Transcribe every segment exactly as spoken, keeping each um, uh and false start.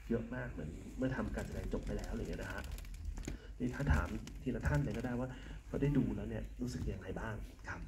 เยอะมากเหมือนเมื่อทำการแสดงจบไปแล้วอะไรอย่างเงี้ยนะฮะนี่ถ้าถามทีละท่านเลยก็ได้ว่าพอได้ดูแล้วเนี่ยรู้สึกยังไงบ้างครับ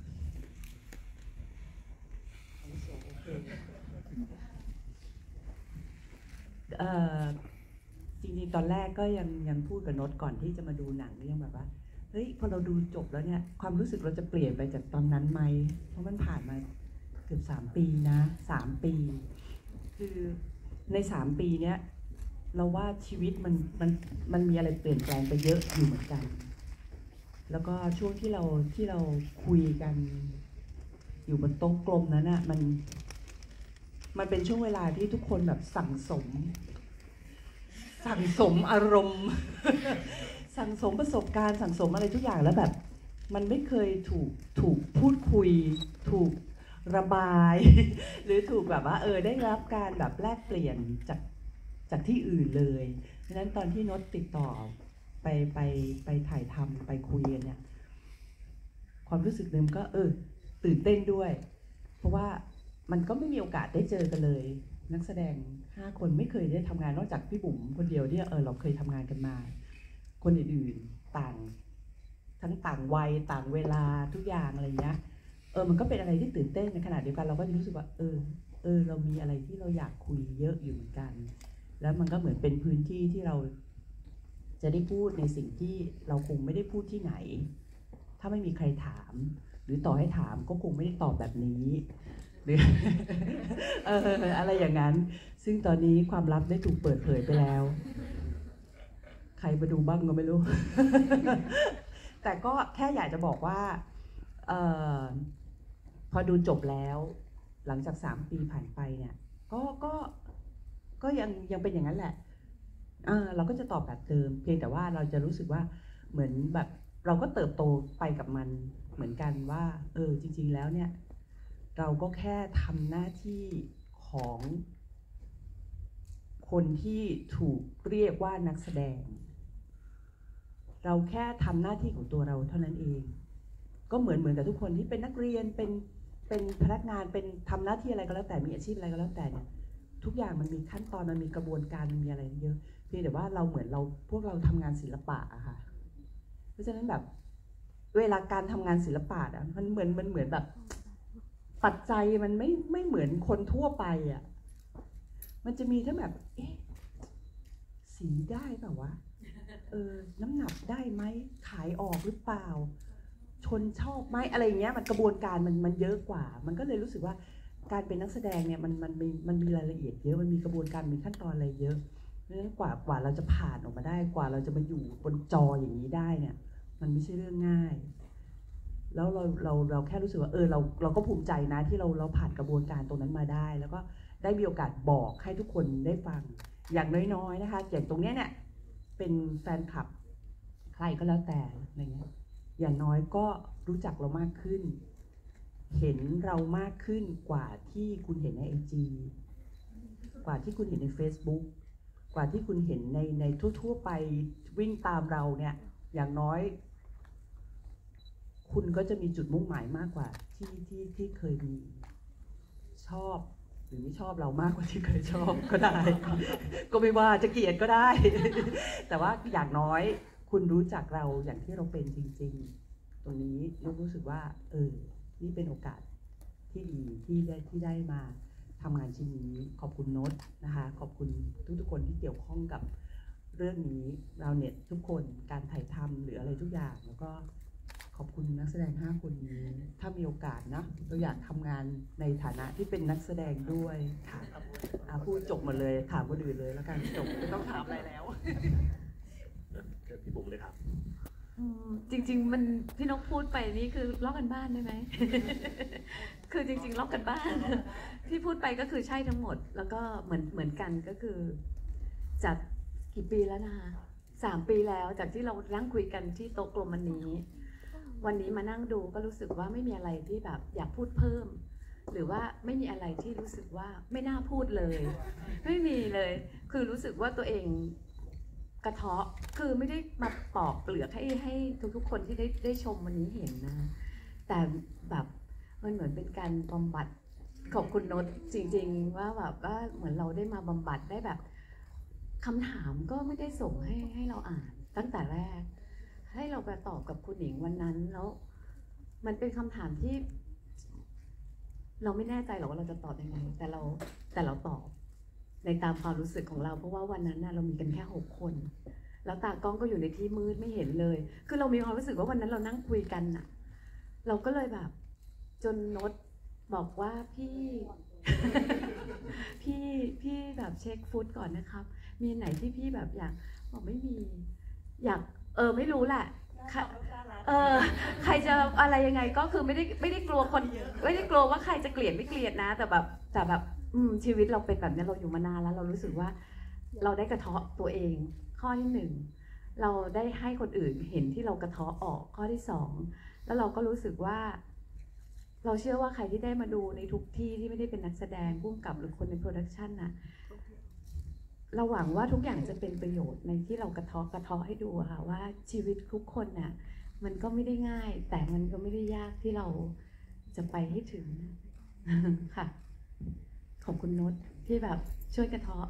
เอ่อจริงๆตอนแรกก็ยังยังพูดกับโน้ตก่อนที่จะมาดูหนังยังแบบว่าเฮ้ยพอเราดูจบแล้วเนี่ยความรู้สึกเราจะเปลี่ยนไปจากตอนนั้นไหมเพราะมันผ่านมาเกือบสามปีนะสามปีคือในสามปีเนี้ยเราว่าชีวิตมันมันมันมีอะไรเปลี่ยนแปลงไปเยอะอยู่เหมือนกันแล้วก็ช่วงที่เราที่เราคุยกันอยู่บนโต๊ะกลมนั้นอะมันมันเป็นช่วงเวลาที่ทุกคนแบบสั่งสมสั่งสมอารมณ์ สั่งสมประสบการณ์สั่งสมอะไรทุกอย่างแล้วแบบมันไม่เคยถูกถูกพูดคุยถูกระบาย หรือถูกแบบว่าเออได้รับการแบบแลกเปลี่ยนจากจากที่อื่นเลยเพราะฉะนั้นตอนที่โน้ตติดต่อไปไปไปถ่ายทำไปคุยกันเนี่ยความรู้สึกเดิมก็เออตื่นเต้นด้วยเพราะว่ามันก็ไม่มีโอกาสได้เจอกันเลยนักแสดงห้าคนไม่เคยได้ทำงานนอกจากพี่บุ๋มคนเดียวที่เออเราเคยทำงานกันมาคนอื่นๆต่างทั้งต่างวัยต่างเวลาทุกอย่างอะไรเงี้ยเออมันก็เป็นอะไรที่ตื่นเต้นในขณะเดียวกันเราก็รู้สึกว่าเออเออเรามีอะไรที่เราอยากคุยเยอะอยู่เหมือนกันแล้วมันก็เหมือนเป็นพื้นที่ที่เราจะได้พูดในสิ่งที่เราคงไม่ได้พูดที่ไหนถ้าไม่มีใครถามหรือต่อให้ถามก็คงไม่ได้ตอบแบบนี้หรือ เอออะไรอย่างนั้นซึ่งตอนนี้ความลับได้ถูกเปิดเผยไปแล้วใครมาดูบ้างก็ไม่รู้ แต่ก็แค่อยากจะบอกว่าออพอดูจบแล้วหลังจากสามปีผ่านไปเนี่ยก็ก็ก็ยังยังเป็นอย่างนั้นแหละเออเราก็จะตอบแบบเดิมเพียงแต่ว่าเราจะรู้สึกว่าเหมือนแบบเราก็เติบโตไปกับมันเหมือนกันว่าเออจริงๆแล้วเนี่ยเราก็แค่ทำหน้าที่ของคนที่ถูกเรียกว่านักแสดงเราแค่ทำหน้าที่ของตัวเราเท่านั้นเองก็เหมือนเหมือนกับทุกคนที่เป็นนักเรียนเป็นเป็นพนักงานเป็นทำหน้าที่อะไรก็แล้วแต่มีอาชีพอะไรก็แล้วแต่เนี่ยทุกอย่างมันมีขั้นตอนมันมีกระบวนการมันมีอะไรเยอะเพียงแต่ว่าเราเหมือนเราพวกเราทำงานศิลปะอะค่ะเพราะฉะนั้นแบบเวลาการทำงานศิลปะอะมันเหมือนมันเหมือนแบบปัจจัยมันไม่ไม่เหมือนคนทั่วไปอะมันจะมีทั้งแบบเอ๊ะสีได้เปล่าวะเออน้ำหนักได้ไหมขายออกหรือเปล่าชนชอบไหมอะไรเงี้ยมันกระบวนการมันมันเยอะกว่ามันก็เลยรู้สึกว่าการเป็นนักแสดงเนี่ยมันมันมีมันมีรายละเอียดเยอะมันมีกระบวนการมีขั้นตอนอะไรเยอะเพราะฉะนั้นกว่ากว่าเราจะผ่านออกมาได้กว่าเราจะมาอยู่บนจออย่างนี้ได้เนี่ยมันไม่ใช่เรื่องง่ายแล้วเราเราเราแค่รู้สึกว่าเออเราเราก็ภูมิใจนะที่เราเราผ่านกระบวนการตรงนั้นมาได้แล้วก็ได้มีโอกาสบอกให้ทุกคนได้ฟังอย่างน้อยๆนะคะอย่างตรงเนี้ยเนี่ยเป็นแฟนคลับใครก็แล้วแต่อะไรเงี้ยอย่างน้อยก็รู้จักเรามากขึ้นเห็นเรามากขึ้นกว่าที่คุณเห็นใน ไอ จี กว่าที่คุณเห็นใน Facebook กว่าที่คุณเห็นในในทั่วๆไปวิ่งตามเราเนี่ยอย่างน้อยคุณก็จะมีจุดมุ่งหมายมากกว่าที่ที่ที่เคยมีชอบหรือไม่ชอบเรามากกว่าที่เคยชอบก็ได้ ก็ไม่ว่าจะเกลียดก็ได้ แต่ว่าอย่างน้อยคุณรู้จักเราอย่างที่เราเป็นจริงๆตรงนี้นุ๊กรู้สึกว่าเออนี่เป็นโอกาสที่ดีที่ได้ที่ได้มาทำงานชิ้นนี้ขอบคุณโน้ตนะคะขอบคุณทุกๆคนที่เกี่ยวข้องกับเรื่องนี้เราเน็ตทุกคนการถ่ายทำหรืออะไรทุกอย่างแล้วก็ขอบคุณนักแสดงห้าคนนี้ถ้ามีโอกาสนะเราอยากทำงานในฐานะที่เป็นนักแสดงด้วยค่ะพูดจบหมดเลยถามคนอื่นเลยแล้วกันจบไม่ต้องถามอะไรแล้วเชิญพี่บุ๋มเลยครับจริงๆมันพี่นกพูดไปนี่คือลอกกันบ้านได้ไหม คือจริงๆลอกกันบ้านที่พูดไปก็คือใช่ทั้งหมดแล้วก็เหมือนเหมือนกันก็คือจากกี่ปีแล้วนะคะสามปีแล้วจากที่เรานั่งคุยกันที่โต๊ะกลมวันนี้วันนี้มานั่งดูก็รู้สึกว่าไม่มีอะไรที่แบบอยากพูดเพิ่มหรือว่าไม่มีอะไรที่รู้สึกว่าไม่น่าพูดเลยไม่มีเลยคือรู้สึกว่าตัวเองกระเทาะคือไม่ได้มาปอกเปลือกให้ให้ทุกๆคนที่ได้ได้ชมวันนี้เห็นนะแต่แบบมันเหมือนเป็นการบำบัดขอบคุณโน้ตจริงๆว่าแบบว่าเหมือนเราได้มาบำบัดได้แบบคำถามก็ไม่ได้ส่งให้ให้เราอ่านตั้งแต่แรก ให้เราไปตอบกับคุณหนิงวันนั้นแล้วมันเป็นคำถามที่ เราไม่แน่ใจหรอกว่าเราจะตอบยังไงแต่เราแต่เราตอบในตามความรู้สึกของเราเพราะว่าวันนั้นน่ะเรามีกันแค่หกคนแล้วตากล้องก็อยู่ในที่มืดไม่เห็นเลยคือเรามีความรู้สึกว่าวันนั้นเรานั่งคุยกันน่ะเราก็เลยแบบจนโน้ตบอกว่าพี่ พี่พี่แบบเช็คฟุตก่อนนะครับมีไหนที่พี่แบบอยากบอกไม่มีอยากเออไม่รู้แหละเออใครจะอะไรยังไงก็คือไม่ได้ไม่ได้กลัวคนไม่ได้กลัวว่าใครจะเกลียดไม่เกลียดนะแต่แบบแต่แบบอืมชีวิตเราเป็นแบบนี้เราอยู่มานานแล้วเรารู้สึกว่าเราได้กระเทาะตัวเองข้อที่หนึ่งเราได้ให้คนอื่นเห็นที่เรากระเทาะออกข้อที่สองแล้วเราก็รู้สึกว่าเราเชื่อว่าใครที่ได้มาดูในทุกที่ที่ไม่ได้เป็นนักแสดงผู้กำกับหรือคนในโปรดักชันน่ะเราหวังว่าทุกอย่างจะเป็นประโยชน์ในที่เรากระเทาะกระเทาะให้ดูค่ะว่าชีวิตทุกคนน่ะมันก็ไม่ได้ง่ายแต่มันก็ไม่ได้ยากที่เราจะไปให้ถึง ค่ะขอบคุณโน้ตที่แบบช่วยกระเทาะ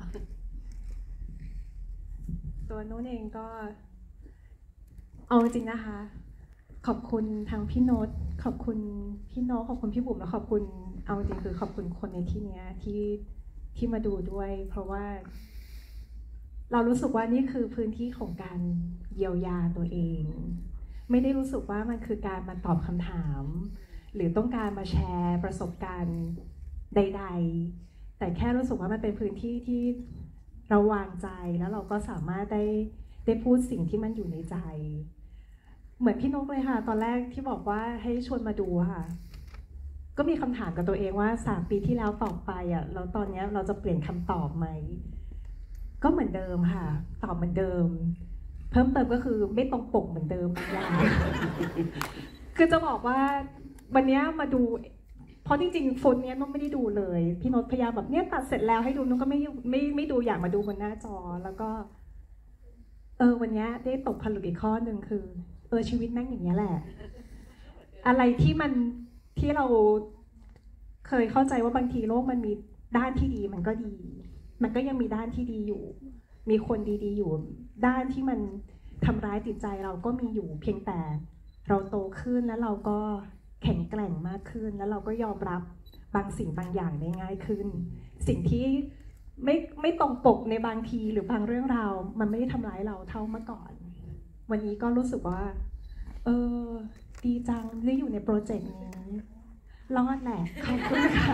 ตัวโน้ตเองก็เอาจริงนะคะขอบคุณทางพี่โน้ตขอบคุณพี่โน้ตขอบคุณพี่บุ๋มแล้วขอบคุณเอาจริงคือขอบคุณคนในที่นี้ที่ที่มาดูด้วย เพราะว่าเรารู้สึกว่านี่คือพื้นที่ของการเยียวยาตัวเองไม่ได้รู้สึกว่ามันคือการมาตอบคำถามหรือต้องการมาแชร์ประสบการณ์ใดๆแต่แค่รู้สึกว่ามันเป็นพื้นที่ที่เราวางใจแล้วเราก็สามารถได้ได้พูดสิ่งที่มันอยู่ในใจเหมือนพี่นกเลยค่ะตอนแรกที่บอกว่าให้ชวนมาดูค่ะก็มีคำถามกับตัวเองว่าสามปีที่แล้วตอบไปอ่ะแล้วตอนนี้เราจะเปลี่ยนคำตอบไหมก็เหมือนเดิมค่ะตอบเหมือนเดิมเพิ่มเติมก็คือไม่ตรงปกเหมือนเดิมบางอย่าง คือจะบอกว่าวันนี้มาดูเพราะจริงๆฟุตเนี้ยน้องไม่ได้ดูเลยพี่นกพยายามแบบเนี้ยตัดเสร็จแล้วให้ดูน้องก็ไม่ไม่ไม่ดูอยากมาดูบนหน้าจอแล้วก็เออวันนี้ได้ตกผลึกอีกข้อหนึ่งคือเออชีวิตแม่งอย่างนี้แหละอะไรที่มันที่เราเคยเข้าใจว่าบางทีโลกมันมีด้านที่ดีมันก็ดีมันก็ยังมีด้านที่ดีอยู่มีคนดีๆอยู่ด้านที่มันทำร้ายจิตใจเราก็มีอยู่เพียงแต่เราโตขึ้นแล้วเราก็แข็งแกร่งมากขึ้นแล้วเราก็ยอมรับบางสิ่งบางอย่างได้ง่ายขึ้นสิ่งที่ไม่ไม่ตรงปกในบางทีหรือบางเรื่องราวมันไม่ได้ทำร้ายเราเท่าเมื่อก่อนวันนี้ก็รู้สึกว่าเออดีจังได้อยู่ในโปรเจกต์นี้รอดแหละขอบคุณค่ะ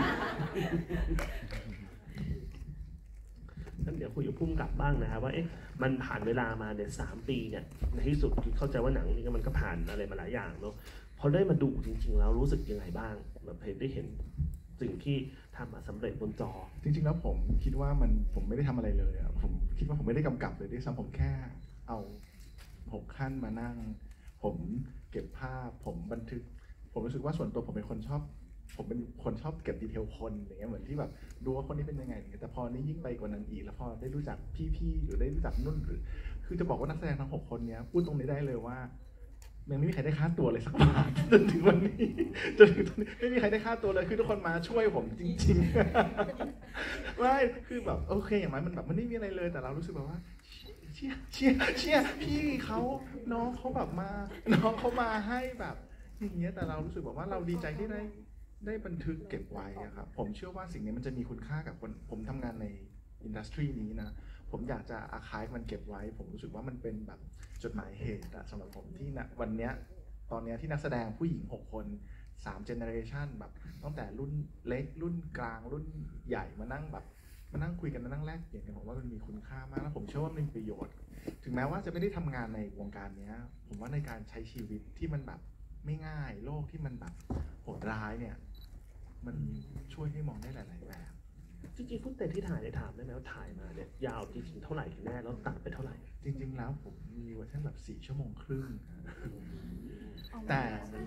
งั้นเดี๋ยวคุยกับพุ่มกลับบ้างนะครับว่าเอ๊ะมันผ่านเวลามาเนี่ยสามปีเนี่ยในที่สุดเข้าใจว่าหนังนี่มันก็ผ่านอะไรมาหลายอย่างเนาะพอได้มาดูจริงๆแล้วรู้สึกยังไงบ้างแบบได้เห็นสิ่งที่ทำมาสำเร็จบนจอจริงๆแล้วผมคิดว่ามันผมไม่ได้ทำอะไรเลยอะผมคิดว่าผมไม่ได้กำกับเลยด้วยซ้ำผมแค่เอาหกขั้นมานั่งผมเก็บภาพผมบันทึกผมรู้สึกว่าส่วนตัวผมเป็นคนชอบผมเป็นคนชอบเก็บดีเทลคนอย่างเงี้ยเหมือนที่แบบดูว่าคนนี้เป็นยังไงแต่พอนี้ยิ่งไปกว่านั้นอีกแล้วพอได้รู้จักพี่ๆหรือได้รู้จักนุ่นหรือคือจะบอกว่านักแสดงทั้งหกคนเนี้ยพูดตรงนี้ได้เลยว่ายังไม่มีใครได้ค่าตัวเลยสักบาทจนถึงวันนี้จนถึงตอนนี้ไม่มีใครได้ค่าตัวเลยคือทุกคนมาช่วยผมจริงๆไม่คือแบบโอเคอย่างไรมันแบบมันไม่มีอะไรเลยแต่เรารู้สึกแบบว่าเชี่ยเชี่ยเชี่ยพี่เขาน้องเขาแบบมาน้องเขามาให้แบบอย่างเงี้ยแต่เรารู้สึกแบบว่าเราดีใจที่ได้ได้บันทึกเก็บไว้ครับผมเชื่อว่าสิ่งนี้มันจะมีคุณค่ากับคนผมทำงานในอินดัสทรีนี้นะผมอยากจะอาร์ไคฟ์มันเก็บไว้ผมรู้สึกว่ามันเป็นแบบจดหมายเหตุสำหรับผมที่ณวันเนี้ยตอนเนี้ยที่นักแสดงผู้หญิงหกคนสามเจเนอเรชันแบบตั้งแต่รุ่นเล็กรุ่นกลางรุ่นใหญ่มานั่งแบบมานั่งคุยกันมานั่งแลกเปลี่ยนกันผมว่ามันมีคุณค่ามากแล้วผมเชื่อว่ามันมีประโยชน์ถึงแม้ว่าจะไม่ได้ทำงานในวงการเนี้ยผมว่าในการใช้ชีวิตที่มันแบบไม่ง่ายโลกที่มันแบบโหดร้ายเนี่ยมันช่วยให้มองได้หลายๆแบบจริงๆฟุตเตจที่ถ่ายเนี่ยถามได้ไหมว่าถ่ายมาเนี่ยยาวจริงๆเท่าไหร่กันแน่แล้วตัดไปเท่าไหร่จริงๆแล้วผมมีเวอร์ชันแบบสี่ชั่วโมงครึ่งแต่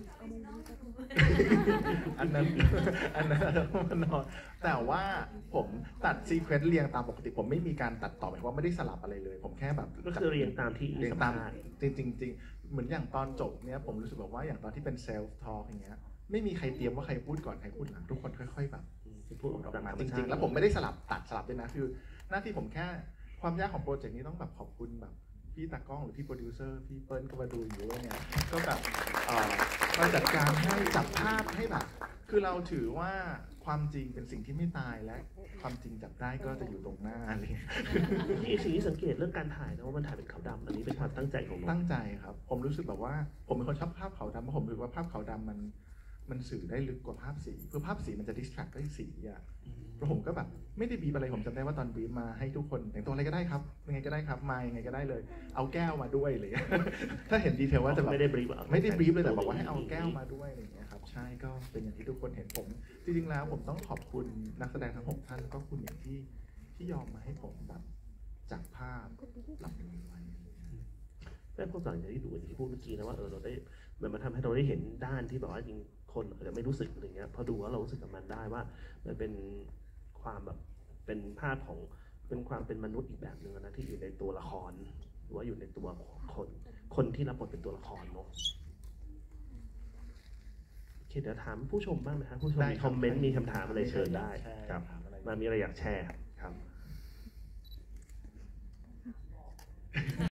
อันนั้นอันนั้นมันนอนแต่ว่าผมตัดซีเควนต์เรียงตามปกติผมไม่มีการตัดต่อหมายความว่าไม่ได้สลับอะไรเลยผมแค่แบบก็คือเรียงตามที่เรียงตามจริงๆจริงเหมือนอย่างตอนจบเนี้ยผมรู้สึกแบบว่าอย่างตอนที่เป็นเซลฟ์ทอล์กอย่างเงี้ยไม่มีใครเตรียมว่าใครพูดก่อนใครพูดหลังทุกคนค่อยๆแบบพูดออกมาจริงๆแล้วผมไม่ได้สลับตัดสลับด้วยนะคือหน้าที่ผมแค่ความยากของโปรเจกต์นี้ต้องแบบขอบคุณแบบพี่ตากล้องหรือพี่โปรดิวเซอร์พี่เปิ้ลก็มาดูอยู่ด้วยเนี่ยก็แบบเอ่อมาจัดการให้จับภาพให้แบบคือเราถือว่าความจริงเป็นสิ่งที่ไม่ตายและความจริงจับได้ก็จะอยู่ตรงหน้าอะไรอย่างเงี้ยที่สิ่งที่สังเกตเรื่องการถ่ายนะว่ามันถ่ายเป็นขาวดำอันนี้เป็นความตั้งใจของน้องตั้งใจครับ ผมรู้สึกแบบว่าผมเป็นคนชอบภาพขาวดำเพราะผมรู้สึกว่าภาพขาวดำมันมันสื่อได้ลึกกว่าภาพสีเพื่อภาพสีมันจะ distract ด้วยสีอะแล้วผมก็แบบไม่ได้บีบอะไรผมจำได้ว่าตอนบีบมาให้ทุกคนแต่งตัวอะไรก็ได้ครับยังไงก็ได้ครับมายังไงก็ได้เลย เอาแก้วมาด้วยเลย ถ้าเห็นดีเทลว่าจะแบบไม่ได้บรีฟไม่ได้บีบเลยแต่บอกว่าให้เอาแก้วมาด้วยอะไรอย่างเงี้ยครับใช่ก็เป็นอย่างที่ทุกคนเห็นผมจริงๆแล้วผมต้องขอบคุณนักแสดงทั้งหกท่านแล้วก็คุณอย่างที่ที่ยอมมาให้ผมแบบจากภาพหลับนี้ไว้แต่พอหลังจากที่ดูอย่างที่พูดเมื่อกี้นะว่าเออเราได้มันมาทำให้เราได้เห็นด้านที่แบบว่าจริงคนอาจจะไม่รู้สึกอะไรเงี้ยพอดูแล้วเรารู้สึกกับมันได้ว่ามันเป็นความแบบเป็นภาพของเป็นความเป็นมนุษย์อีกแบบหนึ่งนะที่อยู่ในตัวละครหรือว่าอยู่ในตัวคนคนที่รับบทเป็นตัวละครเนาะโอเคเดี๋ยวถามผู้ชมบ้างนะครับผู้ชมมีคอมเมนต์มีคำถามอะไรเชิญได้ครับมามีอะไรอยากแชร์ครับ